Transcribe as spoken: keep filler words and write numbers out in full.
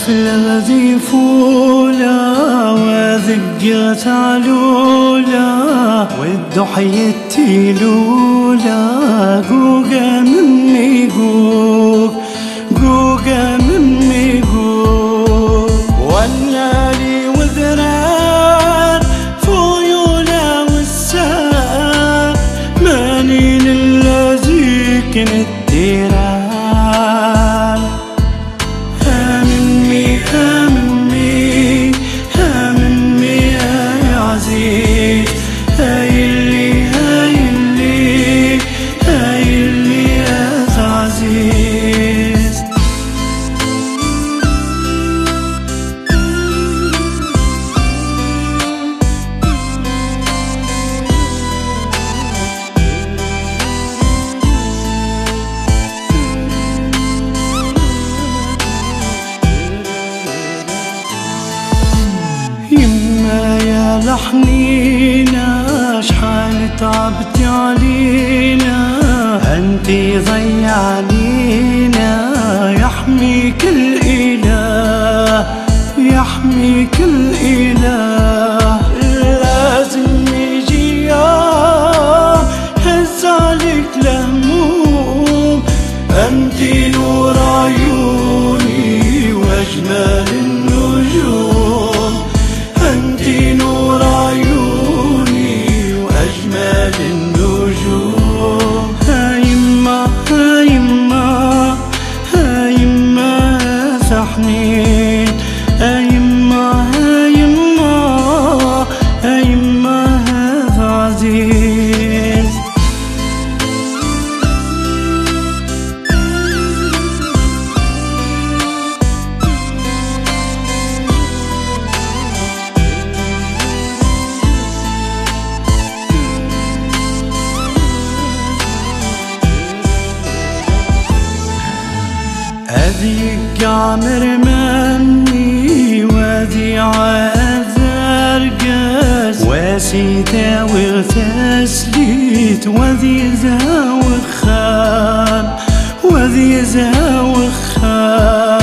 الذي فولا وذقت علولا والضحية تيلولا قوقا مني قوق قوقا مني قوق واللالي وذرار فيولا والسار مانين الذي كنت ديران يا لحنينا شحال تعبتي علينا انتي ضيعنينا يحميك الاله يحميك الاله لازم يجي يوم هز عليك الهموم انتي نور عيوني واجمل النجوم انتي نور عيوني واجمل النجوم هايما هايما هايما سحنين هايما هايما هايما هذا عزيز هذيك عمر مني وذي عذر قاس واسيتا وغتسليت وذي زاوخ خان وذي زاوخ خان